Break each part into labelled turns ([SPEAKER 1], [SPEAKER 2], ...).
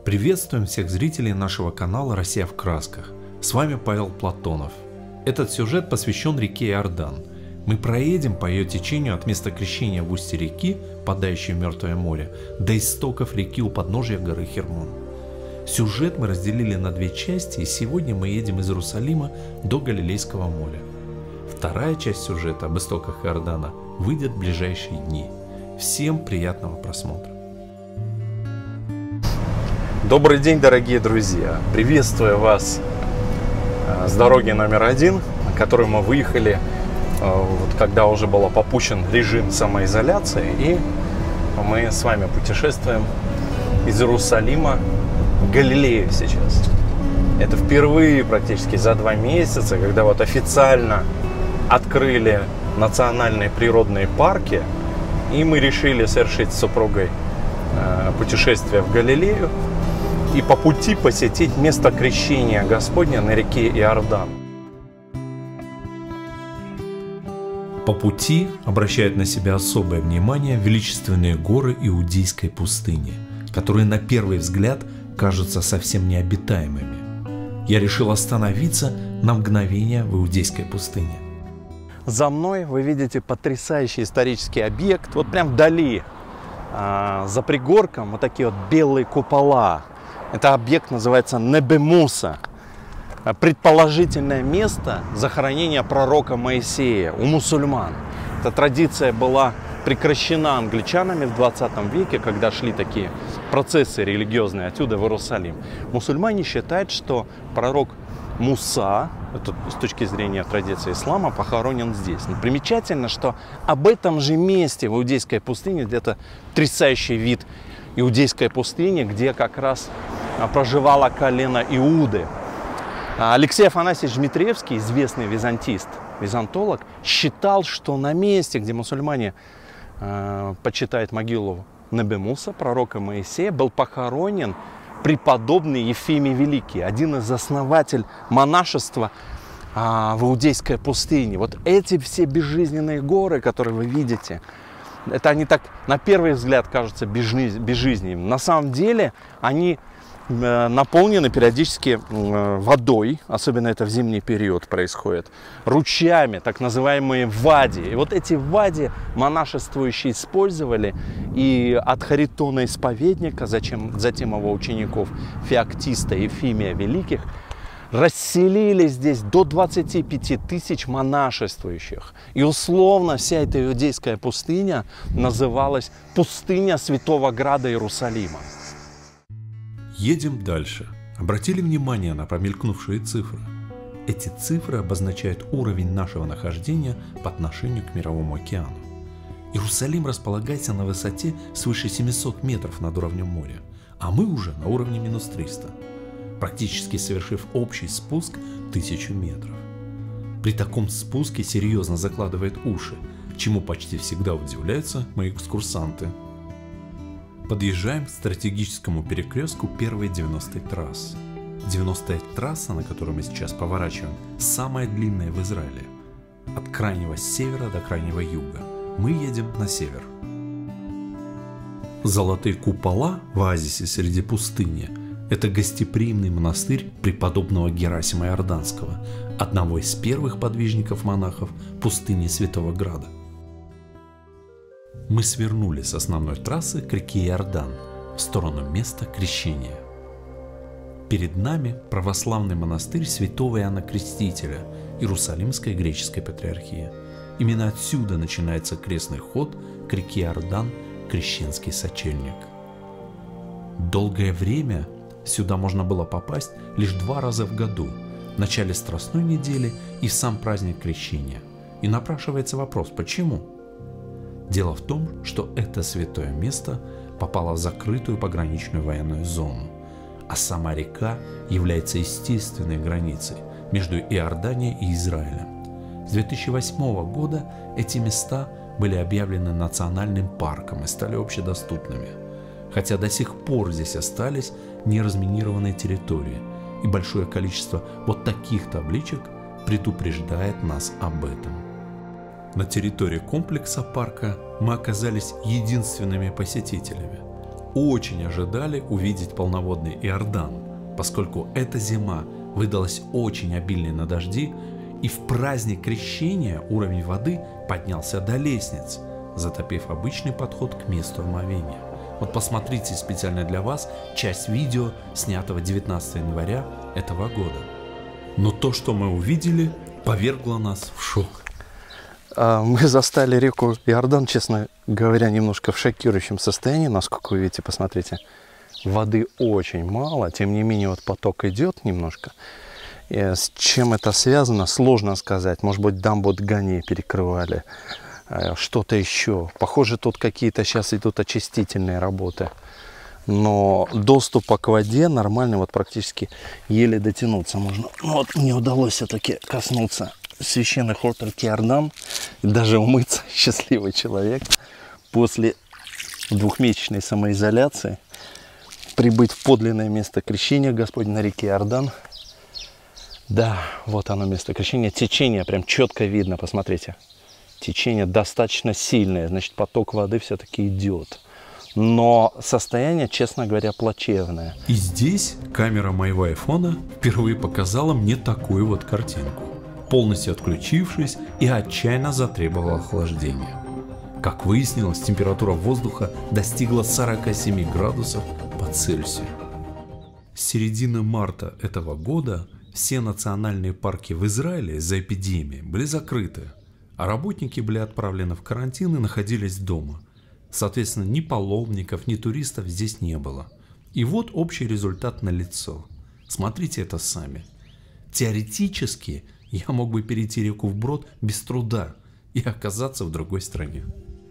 [SPEAKER 1] Приветствуем всех зрителей нашего канала «Россия в красках». С вами Павел Платонов. Этот сюжет посвящен реке Иордан. Мы проедем по ее течению от места крещения в устье реки, впадающей в Мертвое море, до истоков реки у подножия горы Хермон. Сюжет мы разделили на две части, и сегодня мы едем из Иерусалима до Галилейского моря. Вторая часть сюжета об истоках Иордана выйдет в ближайшие дни. Всем приятного просмотра.
[SPEAKER 2] Добрый день, дорогие друзья! Приветствую вас с дороги номер 1, на которую мы выехали, когда уже был попущен режим самоизоляции, и мы с вами путешествуем из Иерусалима в Галилею сейчас. Это впервые практически за 2 месяца, когда вот официально открыли национальные природные парки, и мы решили совершить с супругой путешествие в Галилею и по пути посетить место крещения Господня на реке Иордан.
[SPEAKER 1] По пути обращают на себя особое внимание величественные горы Иудейской пустыни, которые на первый взгляд кажутся совсем необитаемыми. Я решил остановиться на мгновение в Иудейской пустыне.
[SPEAKER 2] За мной вы видите потрясающий исторический объект, вот прям вдали, за пригорком, вот такие вот белые купола. Это объект называется Небе Муса, предположительное место захоронения пророка Моисея у мусульман. Эта традиция была прекращена англичанами в 20 веке, когда шли такие процессы религиозные отсюда в Иерусалим. Мусульмане считают, что пророк Муса, это с точки зрения традиции ислама, похоронен здесь. Но примечательно, что об этом же месте в Иудейской пустыне, где-то потрясающий вид Иудейской пустыни, где как раз проживало колено Иуды. Алексей Афанасьевич Дмитриевский, известный византист, византолог, считал, что на месте, где мусульмане почитают могилу Небе Муса, пророка Моисея, был похоронен преподобный Ефимий Великий, один из основателей монашества в Иудейской пустыне. Вот эти все безжизненные горы, которые вы видите, это они так на первый взгляд кажутся безжизненными. На самом деле они наполнены периодически водой, особенно это в зимний период происходит, ручьями, так называемые вади. И вот эти вади монашествующие использовали, и от Харитона Исповедника, затем его учеников Феоктиста и Ефимия Великих, расселили здесь до 25 тысяч монашествующих. И условно вся эта иудейская пустыня называлась пустыня Святого Града Иерусалима.
[SPEAKER 1] Едем дальше. Обратили внимание на промелькнувшие цифры? Эти цифры обозначают уровень нашего нахождения по отношению к Мировому океану. Иерусалим располагается на высоте свыше 700 метров над уровнем моря, а мы уже на уровне минус 300, практически совершив общий спуск 1000 метров. При таком спуске серьезно закладывает уши, чему почти всегда удивляются мои экскурсанты. Подъезжаем к стратегическому перекрестку первой 90-й трассы. 90-я трасса, на которую мы сейчас поворачиваем, самая длинная в Израиле. От крайнего севера до крайнего юга. Мы едем на север. Золотые купола в оазисе среди пустыни – это гостеприимный монастырь преподобного Герасима Иорданского, одного из первых подвижников-монахов пустыни Святого Града. Мы свернули с основной трассы к реке Иордан в сторону места крещения. Перед нами православный монастырь святого Иоанна Крестителя Иерусалимской греческой патриархии. Именно отсюда начинается крестный ход к реке Иордан, Крещенский сочельник. Долгое время сюда можно было попасть лишь 2 раза в году, в начале Страстной недели и в сам праздник Крещения. И напрашивается вопрос, почему? Дело в том, что это святое место попало в закрытую пограничную военную зону, а сама река является естественной границей между Иорданией и Израилем. С 2008 года эти места были объявлены национальным парком и стали общедоступными, хотя до сих пор здесь остались неразминированные территории, и большое количество вот таких табличек предупреждает нас об этом. На территории комплекса парка мы оказались единственными посетителями. очень ожидали увидеть полноводный Иордан, поскольку эта зима выдалась очень обильной на дожди, и в праздник Крещения уровень воды поднялся до лестниц, затопив обычный подход к месту омовения. Вот посмотрите специально для вас часть видео, снятого 19 января этого года. Но то, что мы увидели, повергло нас в шок.
[SPEAKER 2] Мы застали реку Иордан, честно говоря, немножко в шокирующем состоянии, насколько вы видите, посмотрите. Воды очень мало, тем не менее вот поток идет немножко. И с чем это связано, сложно сказать. Может быть, дамбу Дгани перекрывали, что-то еще. Похоже, тут какие-то сейчас идут очистительные работы. Но доступа к воде нормально, вот практически еле дотянуться можно. Вот мне удалось все-таки коснуться священных вод реки Иордан и даже умыться. Счастливый человек. После двухмесячной самоизоляции прибыть в подлинное место крещения Господня на реке Иордан. Да, вот оно место крещения. Течение прям четко видно, посмотрите. Течение достаточно сильное, значит, поток воды все-таки идет. Но состояние, честно говоря, плачевное.
[SPEAKER 1] И здесь камера моего айфона впервые показала мне такую вот картинку, полностью отключившись и отчаянно затребовала охлаждения. Как выяснилось, температура воздуха достигла 47 градусов по Цельсию. С середины марта этого года все национальные парки в Израиле из-за эпидемии были закрыты, а работники были отправлены в карантин и находились дома. Соответственно, ни паломников, ни туристов здесь не было. И вот общий результат налицо. Смотрите это сами. Теоретически я мог бы перейти реку вброд без труда и оказаться в другой стране.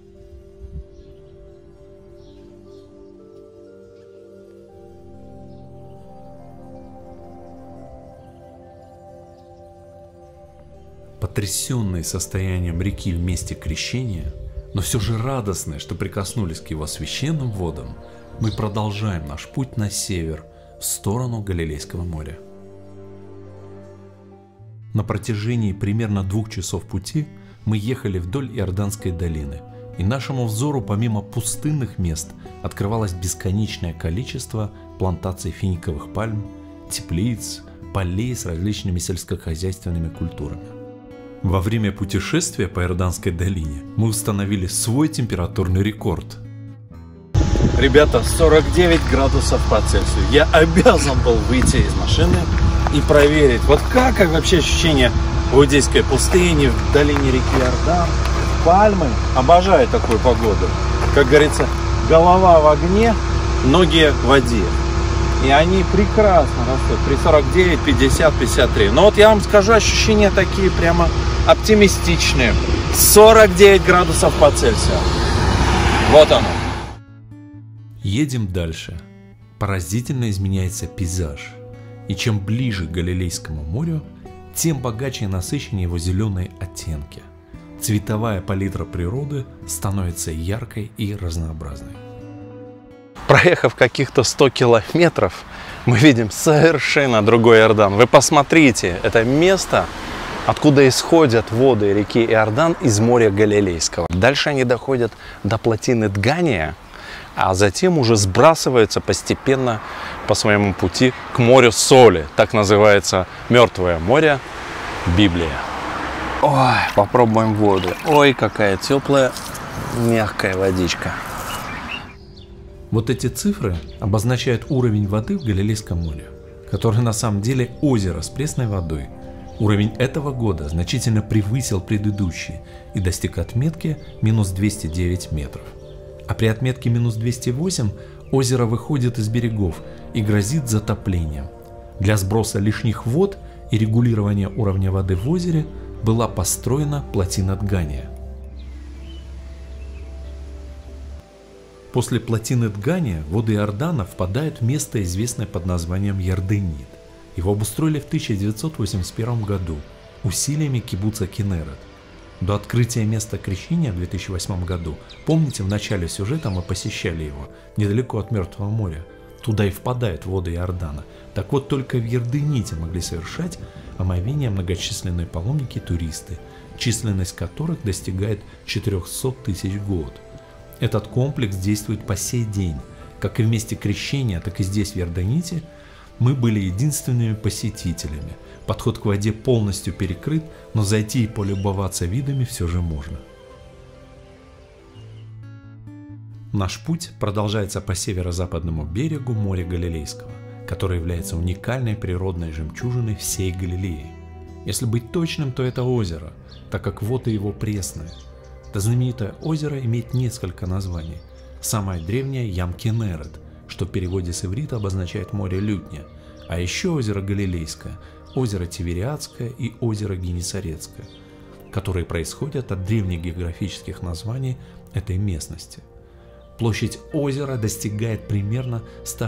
[SPEAKER 1] Потрясенные состоянием реки в месте крещения, но все же радостные, что прикоснулись к его священным водам, мы продолжаем наш путь на север, в сторону Галилейского моря. На протяжении примерно 2 часов пути мы ехали вдоль Иорданской долины, и нашему взору помимо пустынных мест открывалось бесконечное количество плантаций финиковых пальм, теплиц, полей с различными сельскохозяйственными культурами. Во время путешествия по Иорданской долине мы установили свой температурный рекорд.
[SPEAKER 2] Ребята, 49 градусов по Цельсию. Я обязан был выйти из машины и проверить, вот как вообще ощущение в Иудейской пустыне, в долине реки Иордан. Пальмы, обожаю такую погоду. Как говорится, голова в огне, ноги в воде. И они прекрасно растут при 49, 50, 53. Но вот я вам скажу, ощущения такие прямо оптимистичные. 49 градусов по Цельсию. Вот оно.
[SPEAKER 1] Едем дальше. Поразительно изменяется пейзаж. И чем ближе к Галилейскому морю, тем богаче и насыщеннее его зеленые оттенки. Цветовая палитра природы становится яркой и разнообразной.
[SPEAKER 2] Проехав каких-то 100 километров, мы видим совершенно другой Иордан. Вы посмотрите, это место, откуда исходят воды реки Иордан из моря Галилейского. Дальше они доходят до плотины Дгания, а затем уже сбрасываются постепенно по своему пути к морю соли. Так называется Мертвое море, Библия. Ой, попробуем воду. Ой, какая теплая, мягкая водичка.
[SPEAKER 1] Вот эти цифры обозначают уровень воды в Галилейском море, который на самом деле озеро с пресной водой. Уровень этого года значительно превысил предыдущий и достиг отметки минус 209 метров. А при отметке минус 208 озеро выходит из берегов и грозит затоплением. Для сброса лишних вод и регулирования уровня воды в озере была построена плотина Дгания. После плотины Дгания воды Иордана впадают в место, известное под названием Ярденит. Его обустроили в 1981 году усилиями кибуца Кинерет. До открытия места крещения в 2008 году, помните, в начале сюжета мы посещали его, недалеко от Мертвого моря. Туда и впадают воды Иордана. Так вот, только в Ярдените могли совершать омовение многочисленные паломники и туристы, численность которых достигает 400 тысяч в год. Этот комплекс действует по сей день, Как и в месте крещения, так и здесь, в Иорданите, мы были единственными посетителями. Подход к воде полностью перекрыт, но зайти и полюбоваться видами все же можно. Наш путь продолжается по северо-западному берегу моря Галилейского, которое является уникальной природной жемчужиной всей Галилеи. Если быть точным, то это озеро, так как воды его пресные. Это знаменитое озеро имеет несколько названий. Самое древнее – Ям-Кинерет, что в переводе с иврита обозначает море Лютня, а еще озеро Галилейское, озеро Тивериадское и озеро Генесарецкое, которые происходят от древних географических названий этой местности. Площадь озера достигает примерно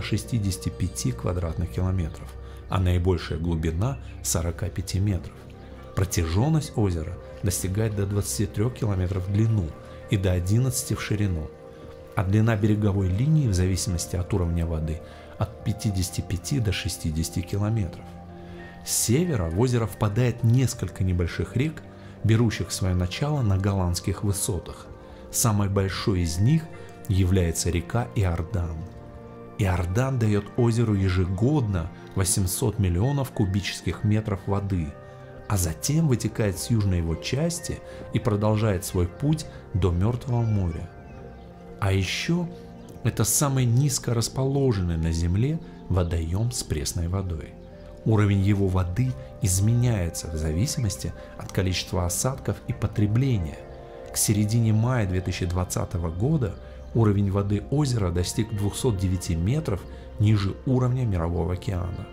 [SPEAKER 1] 165 квадратных километров, а наибольшая глубина – 45 метров. Протяженность озера достигает до 23 километров в длину и до 11 в ширину, а длина береговой линии в зависимости от уровня воды от 55 до 60 километров. С севера в озеро впадает несколько небольших рек, берущих свое начало на голландских высотах. Самой большой из них является река Иордан. Иордан дает озеру ежегодно 800 миллионов кубических метров воды, а затем вытекает с южной его части и продолжает свой путь до Мертвого моря. А еще это самый низко расположенный на Земле водоем с пресной водой. Уровень его воды изменяется в зависимости от количества осадков и потребления. К середине мая 2020 года уровень воды озера достиг 209 метров ниже уровня Мирового океана.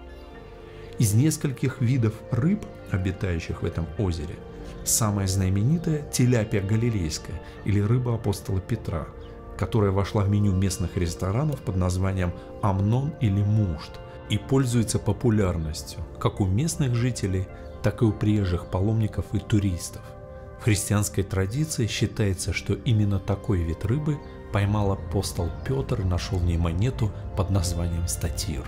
[SPEAKER 1] Из нескольких видов рыб, обитающих в этом озере, самая знаменитая – тиляпия галилейская или рыба апостола Петра, которая вошла в меню местных ресторанов под названием Амнон или Мушт и пользуется популярностью как у местных жителей, так и у приезжих паломников и туристов. В христианской традиции считается, что именно такой вид рыбы поймал апостол Петр и нашел в ней монету под названием статир.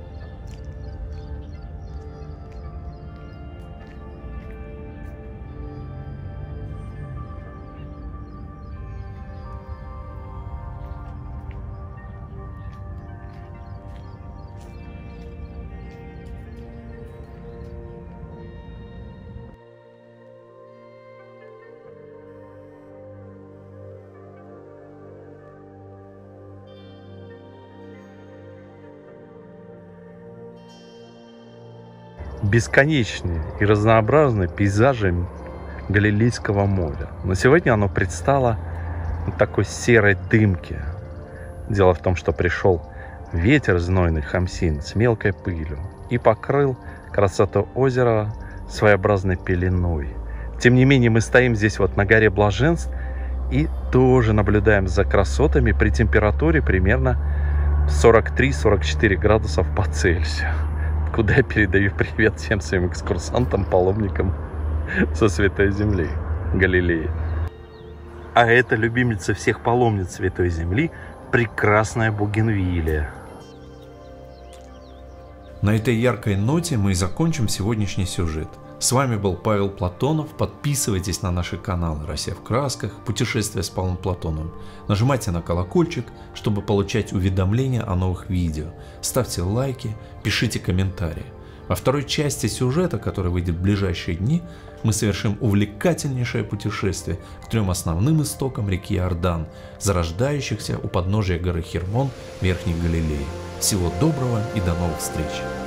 [SPEAKER 2] Бесконечные и разнообразные пейзажи Галилейского моря. Но сегодня оно предстало в такой серой дымке. Дело в том, что пришел ветер знойный Хамсин с мелкой пылью и покрыл красоту озера своеобразной пеленой. Тем не менее, мы стоим здесь вот на горе Блаженств и тоже наблюдаем за красотами при температуре примерно 43-44 градусов по Цельсию. Куда я передаю привет всем своим экскурсантам, паломникам со Святой Земли, Галилеи. А это любимица всех паломниц Святой Земли, прекрасная Бугенвиллия.
[SPEAKER 1] На этой яркой ноте мы и закончим сегодняшний сюжет. С вами был Павел Платонов. Подписывайтесь на наши каналы «Россия в красках», «Путешествие с Павлом Платоновым». Нажимайте на колокольчик, чтобы получать уведомления о новых видео. Ставьте лайки, пишите комментарии. Во второй части сюжета, который выйдет в ближайшие дни, мы совершим увлекательнейшее путешествие к 3 основным истокам реки Иордан, зарождающихся у подножия горы Хермон в Верхней Галилее. Всего доброго и до новых встреч!